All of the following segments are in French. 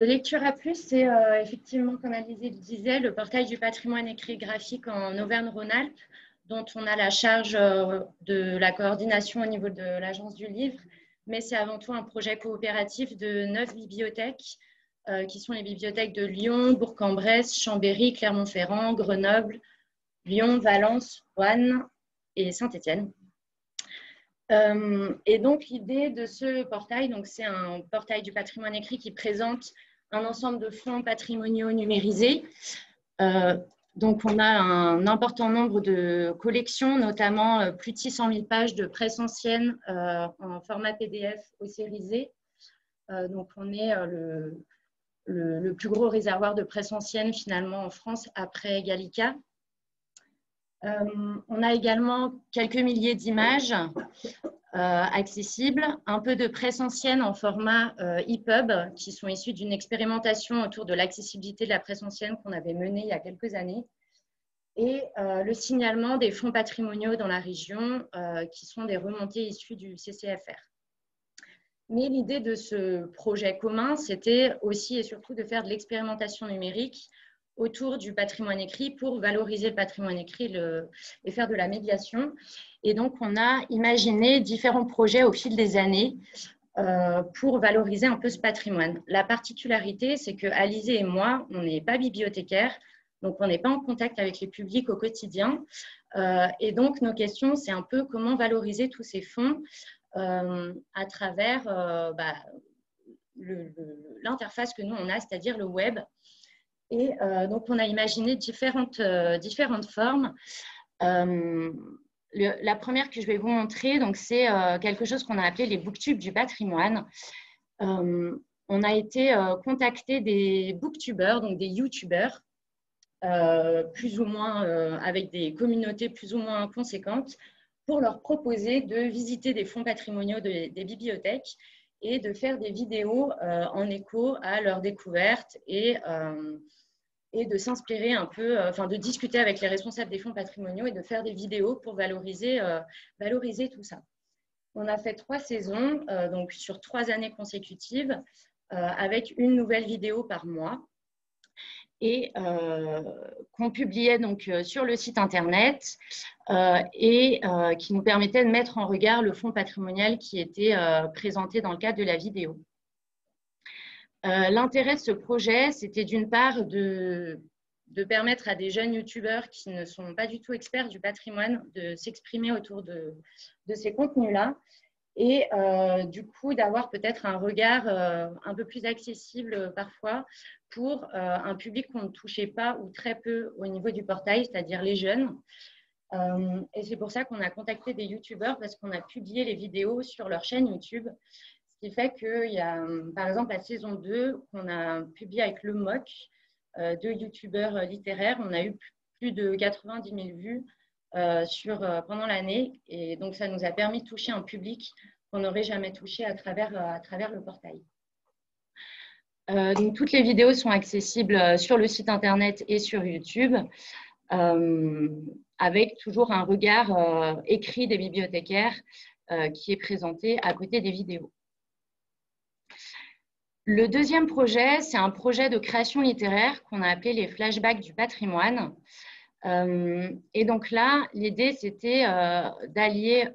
Lectura Plus, c'est effectivement, comme Alizée le disait, le portail du patrimoine écrit graphique en Auvergne-Rhône-Alpes, dont on a la charge de la coordination au niveau de l'Agence du livre, mais c'est avant tout un projet coopératif de 9 bibliothèques, qui sont les bibliothèques de Lyon, Bourg-en-Bresse, Chambéry, Clermont-Ferrand, Grenoble, Lyon, Valence, Roanne et Saint-Étienne. Et donc, l'idée de ce portail, c'est un portail du patrimoine écrit qui présente un ensemble de fonds patrimoniaux numérisés. Donc, on a un important nombre de collections, notamment plus de 600 000 pages de presse ancienne en format PDF ossérisé. Donc, on est le plus gros réservoir de presse ancienne, finalement, en France, après Gallica. On a également quelques milliers d'images accessibles, un peu de presse ancienne en format EPUB, qui sont issus d'une expérimentation autour de l'accessibilité de la presse ancienne qu'on avait menée il y a quelques années, et le signalement des fonds patrimoniaux dans la région, qui sont des remontées issues du CCFR. Mais l'idée de ce projet commun, c'était aussi et surtout de faire de l'expérimentation numérique autour du patrimoine écrit pour valoriser le patrimoine écrit et faire de la médiation. Et donc, on a imaginé différents projets au fil des années pour valoriser un peu ce patrimoine. La particularité, c'est que Alizée et moi, on n'est pas bibliothécaires, donc on n'est pas en contact avec les publics au quotidien. Et donc, nos questions, c'est un peu comment valoriser tous ces fonds à travers l'interface que nous, on a, c'est-à-dire le web. Et donc, on a imaginé différentes formes. La première que je vais vous montrer, c'est quelque chose qu'on a appelé les booktubes du patrimoine. On a été contacter des booktubeurs, donc des youtubeurs, plus ou moins avec des communautés plus ou moins conséquentes, pour leur proposer de visiter des fonds patrimoniaux des bibliothèques et de faire des vidéos en écho à leur découverte et de s'inspirer un peu, de discuter avec les responsables des fonds patrimoniaux et de faire des vidéos pour valoriser tout ça. On a fait 3 saisons, donc sur 3 années consécutives, avec une nouvelle vidéo par mois, et qu'on publiait donc sur le site internet et qui nous permettait de mettre en regard le fonds patrimonial qui était présenté dans le cadre de la vidéo. L'intérêt de ce projet, c'était d'une part de permettre à des jeunes youtubeurs qui ne sont pas du tout experts du patrimoine de s'exprimer autour de ces contenus-là et du coup d'avoir peut-être un regard un peu plus accessible parfois pour un public qu'on ne touchait pas ou très peu au niveau du portail, c'est-à-dire les jeunes. Et c'est pour ça qu'on a contacté des youtubeurs parce qu'on a publié les vidéos sur leur chaîne YouTube. Ce qui fait qu'il y a, par exemple, la saison 2 qu'on a publiée avec Le Moc, 2 youtubeurs littéraires. On a eu plus de 90 000 vues pendant l'année. Et donc, ça nous a permis de toucher un public qu'on n'aurait jamais touché à travers le portail. Donc, toutes les vidéos sont accessibles sur le site internet et sur YouTube, avec toujours un regard écrit des bibliothécaires qui est présenté à côté des vidéos. Le deuxième projet, c'est un projet de création littéraire qu'on a appelé les flashbacks du patrimoine. Et donc là, l'idée, c'était d'allier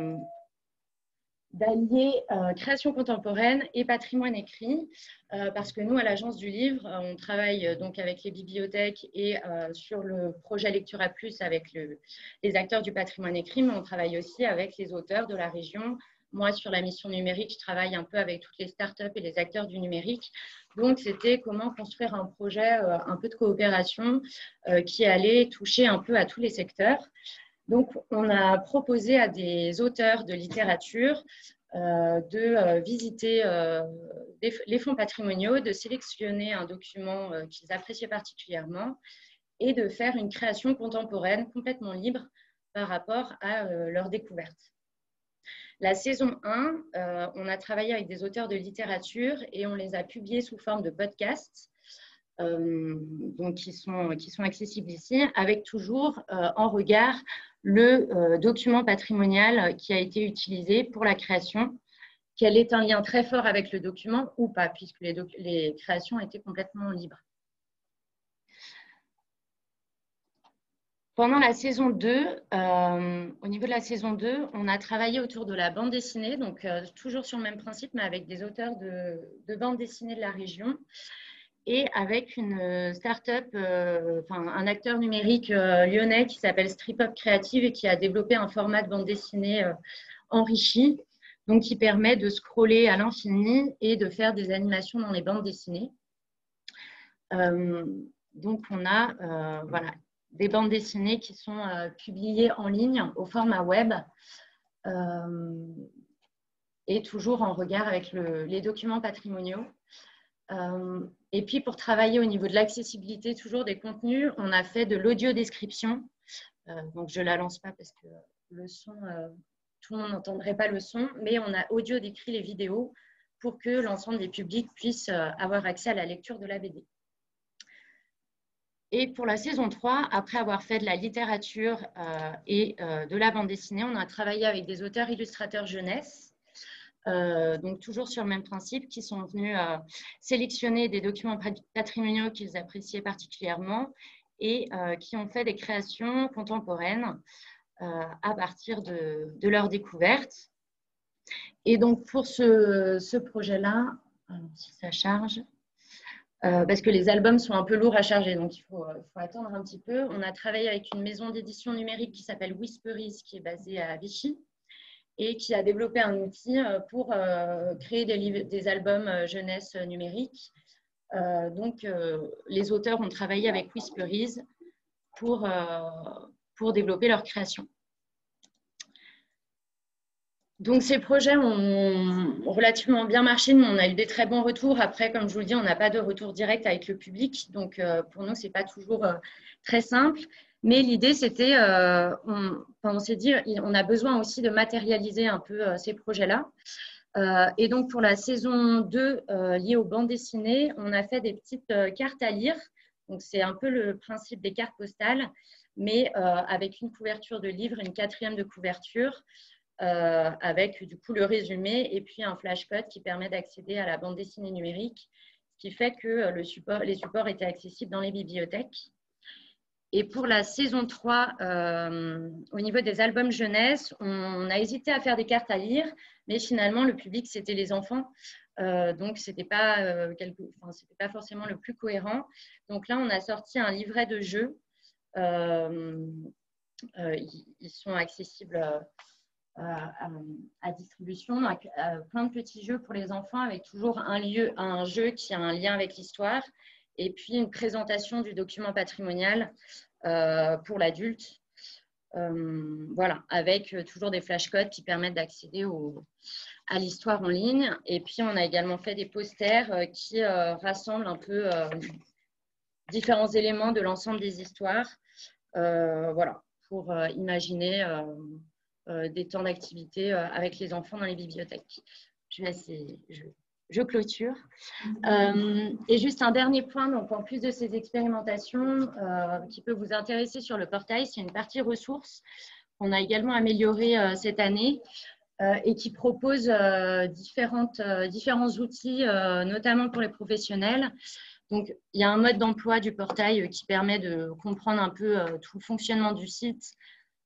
création contemporaine et patrimoine écrit, parce que nous, à l'Agence du livre, on travaille donc avec les bibliothèques et sur le projet Lectura Plus avec les acteurs du patrimoine écrit, mais on travaille aussi avec les auteurs de la région. Moi, sur la mission numérique, je travaille un peu avec toutes les startups et les acteurs du numérique. Donc, c'était comment construire un projet un peu de coopération qui allait toucher un peu à tous les secteurs. Donc, on a proposé à des auteurs de littérature de visiter les fonds patrimoniaux, de sélectionner un document qu'ils appréciaient particulièrement et de faire une création contemporaine complètement libre par rapport à leur découverte. La saison 1, on a travaillé avec des auteurs de littérature et on les a publiés sous forme de podcasts. Donc qui sont accessibles ici, avec toujours en regard le document patrimonial qui a été utilisé pour la création qu'elle ait un lien très fort avec le document ou pas, puisque les créations étaient complètement libres. Pendant la saison 2, au niveau de la saison 2, on a travaillé autour de la bande dessinée, donc toujours sur le même principe, mais avec des auteurs de bande dessinée de la région et avec une start-up, un acteur numérique lyonnais qui s'appelle Strip Up Creative et qui a développé un format de bande dessinée enrichi, donc qui permet de scroller à l'infini et de faire des animations dans les bandes dessinées. Donc, on a voilà, des bandes dessinées qui sont publiées en ligne au format web et toujours en regard avec les documents patrimoniaux. Et puis, pour travailler au niveau de l'accessibilité toujours des contenus, on a fait de l'audio-description. Donc, je ne la lance pas parce que le son, tout le monde n'entendrait pas le son, mais on a audio-décrit les vidéos pour que l'ensemble des publics puissent avoir accès à la lecture de la BD. Et pour la saison 3, après avoir fait de la littérature et de la bande dessinée, on a travaillé avec des auteurs illustrateurs jeunesse, donc toujours sur le même principe, qui sont venus sélectionner des documents patrimoniaux qu'ils appréciaient particulièrement et qui ont fait des créations contemporaines à partir de leurs découvertes. Et donc pour ce projet-là, si ça charge… parce que les albums sont un peu lourds à charger, donc il faut attendre un petit peu. On a travaillé avec une maison d'édition numérique qui s'appelle Whisperies, qui est basée à Vichy, et qui a développé un outil pour créer des albums jeunesse numériques. Donc, les auteurs ont travaillé avec Whisperies pour développer leur création. Donc, ces projets ont relativement bien marché. Nous, on a eu des très bons retours. Après, comme je vous le dis, on n'a pas de retour direct avec le public. Donc, pour nous, ce n'est pas toujours très simple. Mais l'idée, c'était, on s'est dit, on a besoin aussi de matérialiser un peu ces projets-là. Et donc, pour la saison 2, liée aux bandes dessinées, on a fait des petites cartes à lire. Donc, c'est un peu le principe des cartes postales, mais avec une couverture de livre, une 4e de couverture. Avec du coup le résumé et puis un flashcode qui permet d'accéder à la bande dessinée numérique, ce qui fait que les supports étaient accessibles dans les bibliothèques. Et pour la saison 3, au niveau des albums jeunesse, on a hésité à faire des cartes à lire, mais finalement le public c'était les enfants, donc c'était pas forcément le plus cohérent. Donc là on a sorti un livret de jeux, ils sont accessibles à distribution, donc, plein de petits jeux pour les enfants avec toujours un jeu qui a un lien avec l'histoire et puis une présentation du document patrimonial pour l'adulte. Voilà, avec toujours des flashcodes qui permettent d'accéder à l'histoire en ligne. Et puis, on a également fait des posters qui rassemblent un peu différents éléments de l'ensemble des histoires. Voilà, pour imaginer des temps d'activité avec les enfants dans les bibliothèques. Je clôture. Et juste un dernier point, donc en plus de ces expérimentations qui peut vous intéresser sur le portail, c'est une partie ressources qu'on a également améliorée cette année et qui propose différents outils, notamment pour les professionnels. Donc, il y a un mode d'emploi du portail qui permet de comprendre un peu tout le fonctionnement du site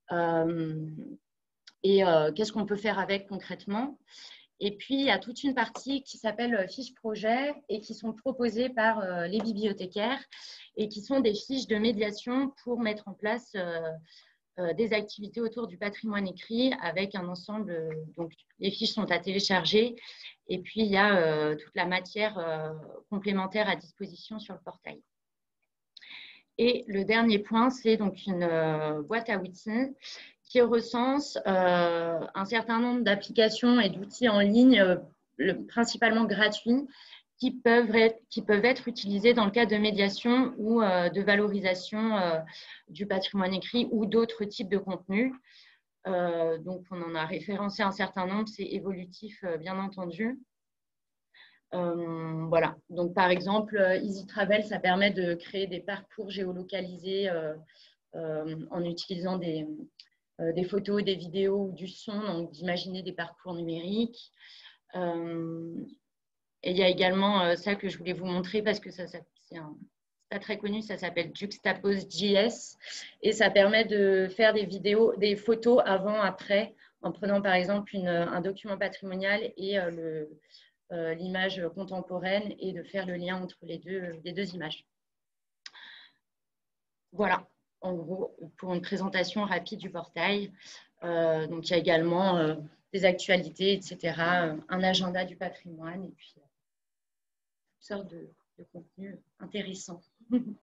et qu'est-ce qu'on peut faire avec concrètement. Et puis, il y a toute une partie qui s'appelle fiches projets et qui sont proposées par les bibliothécaires et qui sont des fiches de médiation pour mettre en place des activités autour du patrimoine écrit avec un ensemble. Donc, les fiches sont à télécharger et puis il y a toute la matière complémentaire à disposition sur le portail. Et le dernier point, c'est donc une boîte à outils qui recense un certain nombre d'applications et d'outils en ligne, principalement gratuits, qui peuvent être utilisés dans le cadre de médiation ou de valorisation du patrimoine écrit ou d'autres types de contenus. Donc, on en a référencé un certain nombre, c'est évolutif, bien entendu. Voilà. Donc, par exemple, Easy Travel, ça permet de créer des parcours géolocalisés en utilisant des photos, des vidéos ou du son, donc d'imaginer des parcours numériques. Et il y a également ça que je voulais vous montrer parce que c'est pas très connu, ça s'appelle Juxtapose.js et ça permet de faire des vidéos, des photos avant-après en prenant par exemple un document patrimonial et l'image contemporaine et de faire le lien entre les deux images. Voilà, en gros, pour une présentation rapide du portail. Donc, il y a également des actualités, etc., un agenda du patrimoine et puis toutes sortes de contenus intéressants.